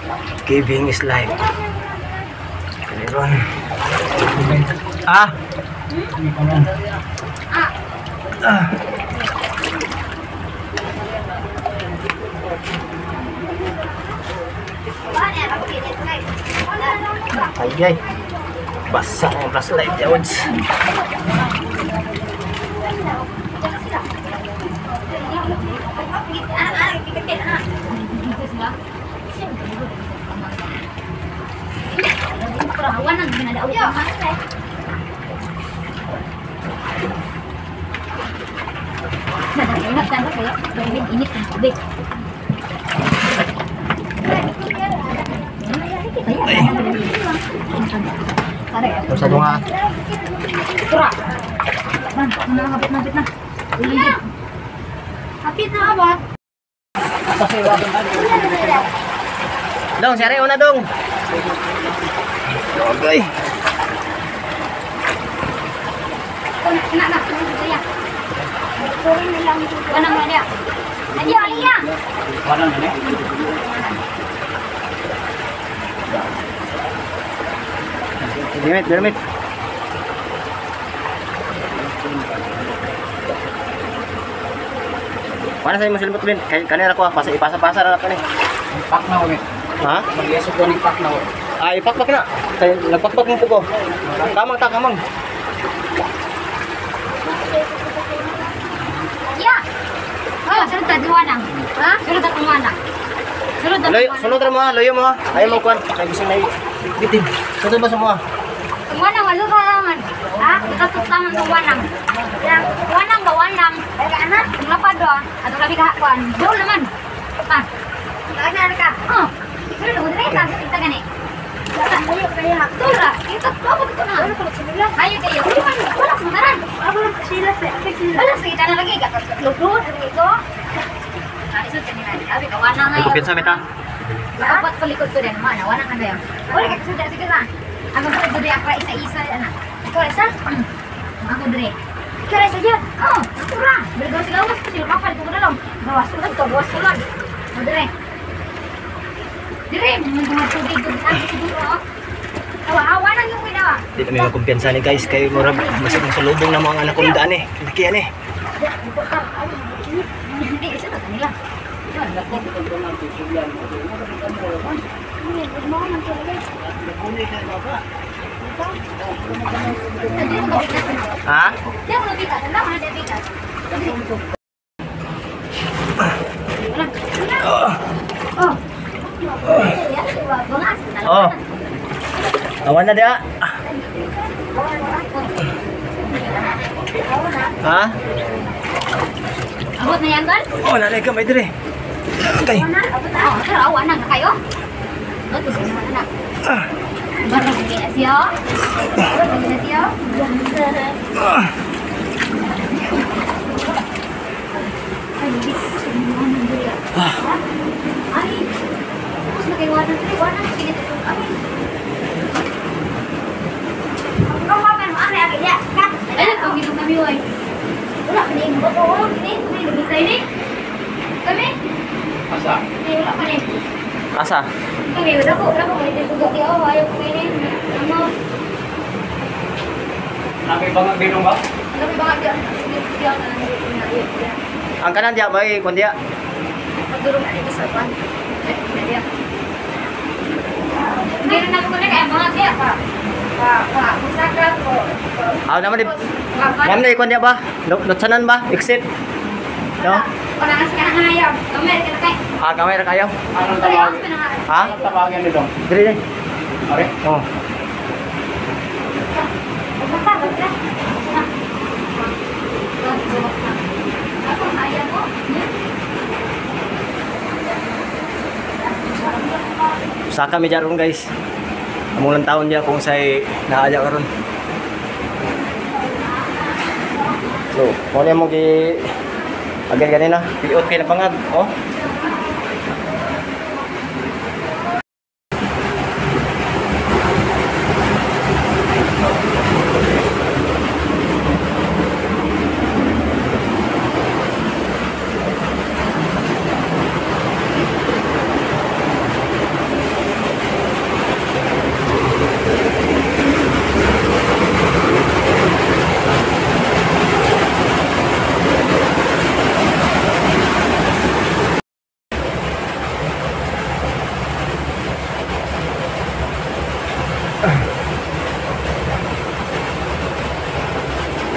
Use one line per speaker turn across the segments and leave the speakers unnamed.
Giving is life. Kaliron. Ah. Ayay. Basah ang flashlight ya, Wods.
Perawan ang ginadaw ya. Ingat kan saya, ini tubig.
Terus satu nga.
Kurang. Hapit na. Ulit. Hapit na abot.
Dong, sari una dong. Okay.
Kena. Saya. Kuring nilang wanang dia. Adia Alia.
Wanang ini.
Demit. Mana saya muslim betul, kanina ako ipasa-pasa na ako ni.
Pak na ko.
Ha?
Mag-yeso ko ni pak na ko.
Ay, ipakpak na. Kay nagpakpak mo po ko. Kamang.
Ya. Oh, sunod ta wanang. Ha? Sunod ta wanang.
Sunod ra mo ha, loyo mo ha. Ayaw mo kuan. Ay gusto na bitin. Sunod ba sa mo ha?
Wanang wala ka naman. Ha? Katutaman ng wanang. Yang wanang ba wanang? Kaya anak, lapad do. Ato labi kahakuan. Dol naman. Ha? Ana ka. Oh. Pero mo dire ta kita gani. Ayo kaya tura. Kita apa kita na? Ayo kayo. Wala sumaran. Ako lang sila sa. Wala sa kita na lagi ka. Lugod dito. Ay so kanina. Abi ka wanang ay.
Kupit sa meta.
Dapat palikod ko din mana wanang kan dayo. Wala ka sudah sige sa. Ako sa dire ako isa-isa ana. Ikaw isa? Ako dire. Kira saja. Oh, tura. Bergawas gawas sila kapal ko dalam. Gawas sulan. Dire. Dire, mga tubig ko sa siguro. Awa nang yung pinawa.
Di kami magkumpiyansa ni guys kay murag masig sa lubong na mga anak ko daan eh. Kiyan eh.
Hindi isa na kanila.
Ha?
Dia mau bikat, enggak mana dia bikat.
Oh. Awan na dia. Ha?
Abot na yan, Gal?
Oh, nanay ka may dire. Okay.
Awan na kayo. Bagus na anak. Baru lagi na siya. Ay, tapos naging warna pinit ito kami. Kau apa yang aneh agaknya? Kan? Ayo kau minum kami, woy. Wala ka ning bato, ini lebih saya ini. Kami?
Asa?
Wala ka ning.
Asa?
Kami udah kok may tugod di oh, ayo kumain. Ano?
Nabi banget binong ba?
Kami banget dia na.
Ang kanan dia bay kun dia.
Pagdurog na dito sa pan. Dia. Hindi rin ako na kaya mga dia pa. Musaka ko.
Ah, naman di. Ma'am na kun dia ba? Lutsanan ba? Exit. No?
Wala nga siya nangayaw. Kamay ka kay.
Ah, kamay ra kayo.
Anong tawag?
Ha?
Anong tawagan nito?
Dire dire.
Are?
Oh. Usa kami jaron guys. Amulang taon niya kung say naaja karon. So, mo niya mo gi agad ganina, piot kay na pangag, oh.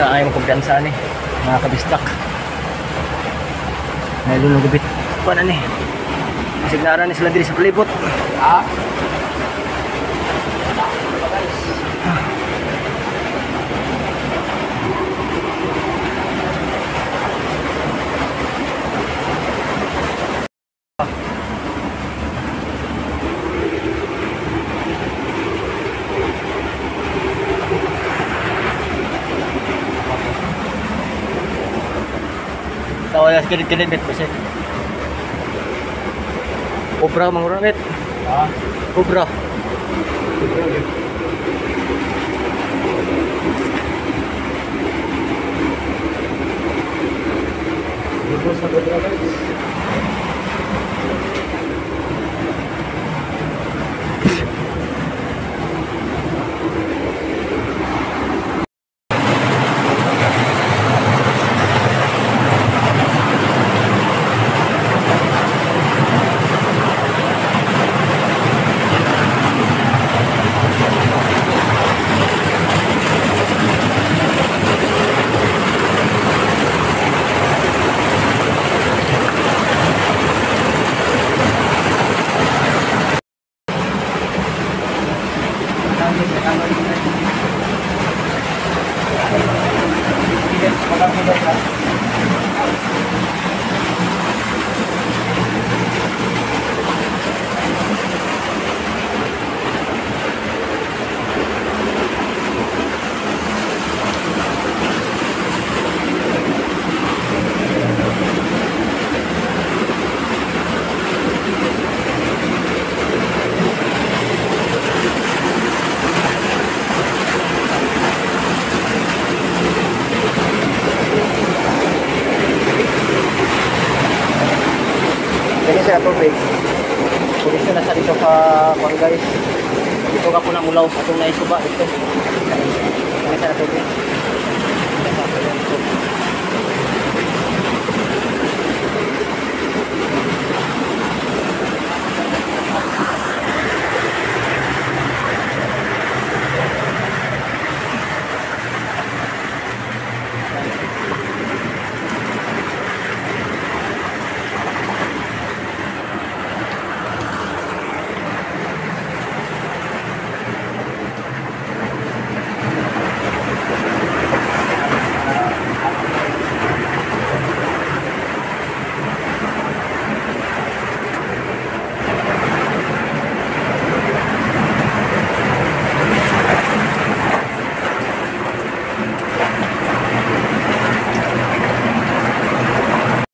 ayaw mong kumpiyansa ni mga kabistak. Mayroon ng gubit pa na ni signara ni sila diri sa palibot.
Ah.
Tawa kilid-kilid bet kasi. Obra mangurang bet.
Ah.
Obra.
Dito sa Pedro guys.
Kaya sa tubig. Pulis na nasa dito sa kwan guys. Dito ka po na mulaw sa itong naisuba dito. Kaya sa tubig.